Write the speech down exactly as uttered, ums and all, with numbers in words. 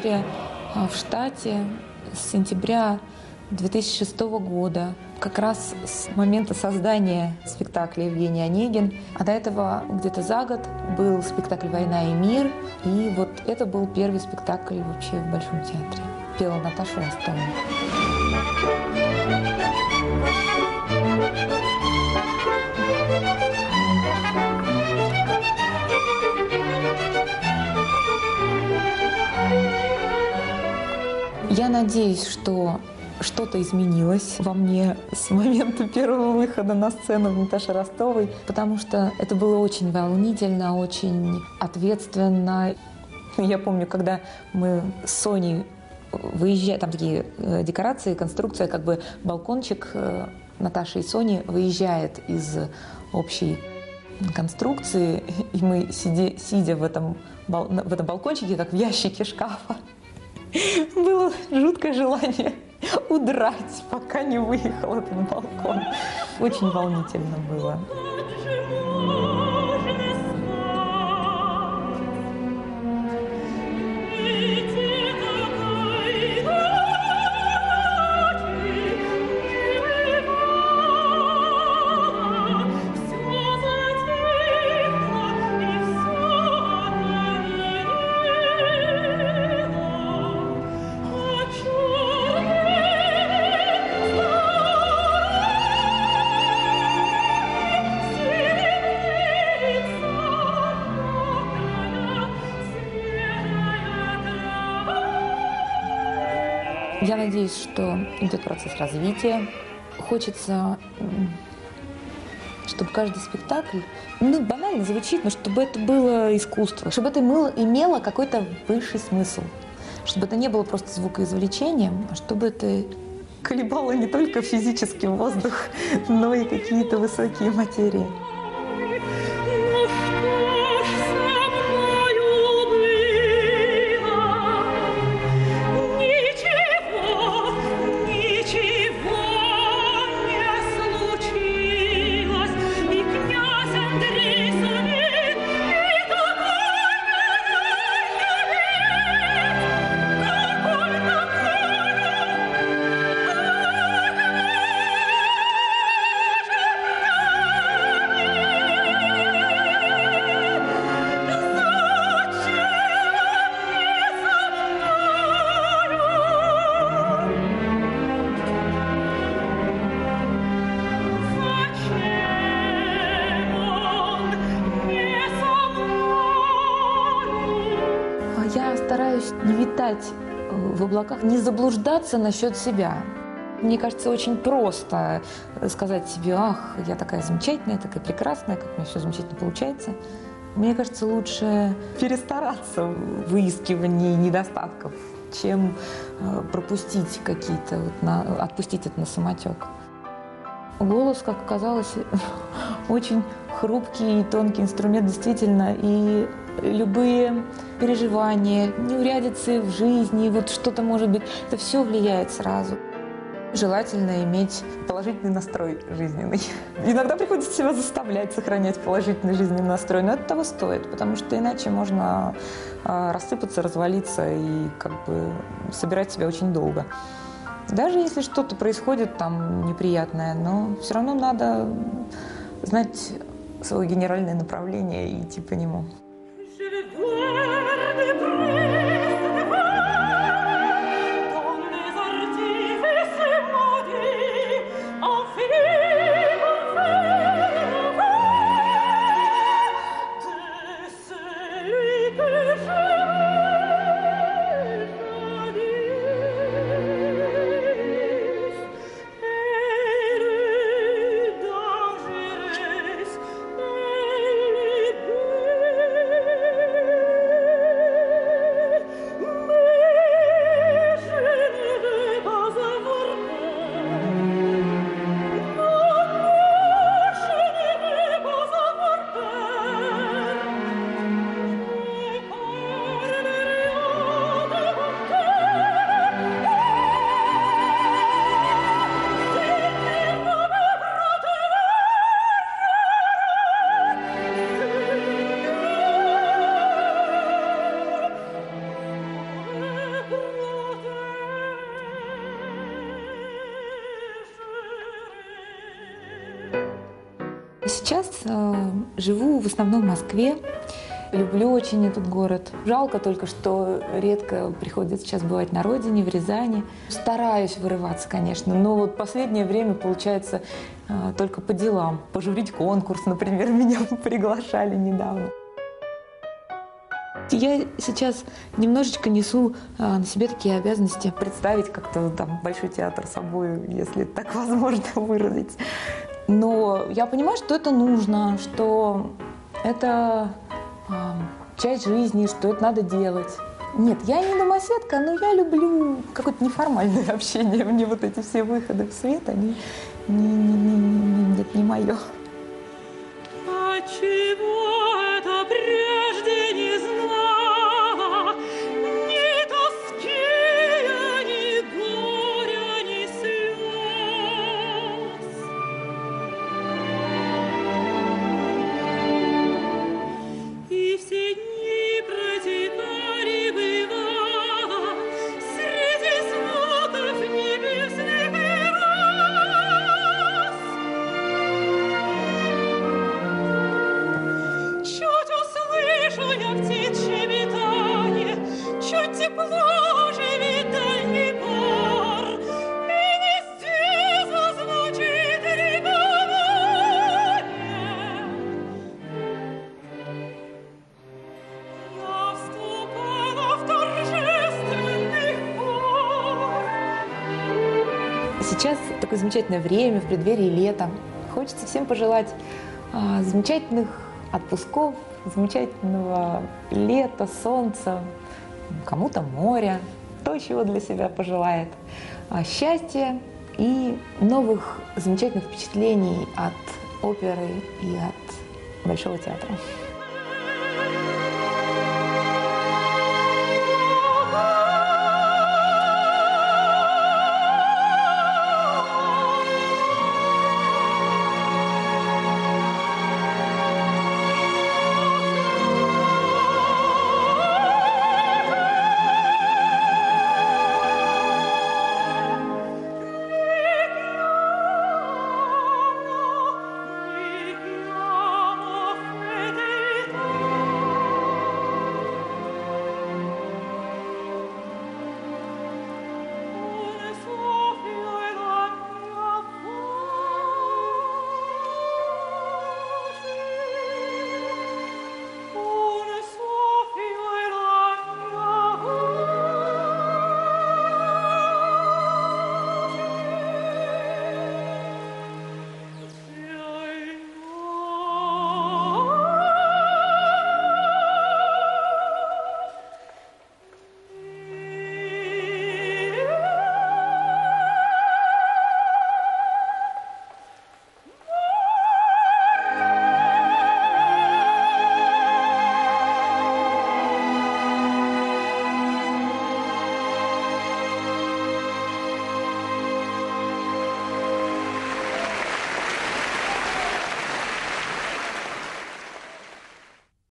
в штате с сентября две тысячи шестого года, как раз с момента создания спектакля «Евгений Онегин». А до этого где-то за год был спектакль «Война и мир». И вот это был первый спектакль вообще в Большом театре. Пела Наташа Ростова. Я надеюсь, что что-то изменилось во мне с момента первого выхода на сцену Наташи Ростовой, потому что это было очень волнительно, очень ответственно. Я помню, когда мы с Соней выезжали, там такие декорации, конструкция, как бы балкончик Наташи и Сони выезжает из общей конструкции, и мы, сидя, сидя в этом, в этом балкончике, как в ящике шкафа, было жуткое желание удрать, пока не выехал этот балкон. Очень волнительно было. Я надеюсь, что идет процесс развития. Хочется, чтобы каждый спектакль, ну, банально звучит, но чтобы это было искусство, чтобы это имело какой-то высший смысл, чтобы это не было просто звукоизвлечением, а чтобы это колебало не только физический воздух, но и какие-то высокие материи. Я стараюсь не витать в облаках, не заблуждаться насчет себя. Мне кажется, очень просто сказать себе: ах, я такая замечательная, такая прекрасная, как у меня все замечательно получается. Мне кажется, лучше перестараться в выискивании недостатков, чем пропустить какие-то, вот на, отпустить это на самотек. Голос, как оказалось, очень хрупкий и тонкий инструмент, действительно, и любые переживания, неурядицы в жизни, вот что-то может быть, это все влияет сразу. Желательно иметь положительный настрой жизненный. Иногда приходится себя заставлять сохранять положительный жизненный настрой, но это того стоит, потому что иначе можно рассыпаться, развалиться и как бы собирать себя очень долго. Даже если что-то происходит там неприятное, но все равно надо знать свое генеральное направление и идти по нему. Сейчас э, живу в основном в Москве. Люблю очень этот город. Жалко только, что редко приходится сейчас бывать на родине, в Рязани. Стараюсь вырываться, конечно, но вот последнее время получается э, только по делам. Пожурить конкурс, например, меня приглашали недавно. Я сейчас немножечко несу э, на себе такие обязанности представить как-то там Большой театр собой, если так возможно выразить. Но я понимаю, что это нужно, что это э, часть жизни, что это надо делать. Нет, я не домоседка, но я люблю какое-то неформальное общение. Мне вот эти все выходы в свет, они не, не, не, не, нет, не мое. А чего это прежде не знала? Ни тоски, ни горя, ни слез. И все дни протекали, бывало, среди смутов небесных роз. Чуть услышу я птиц щебетанье, чуть тепло оживит дальний пор, и везде зазвучит рябовое. Я вступала в торжественный хор. Сейчас такое замечательное время, в преддверии лета. Хочется всем пожелать а, замечательных отпусков, замечательного лета, солнца, кому-то моря, кто чего для себя пожелает, а, счастья и новых замечательных впечатлений от оперы и от Большого театра.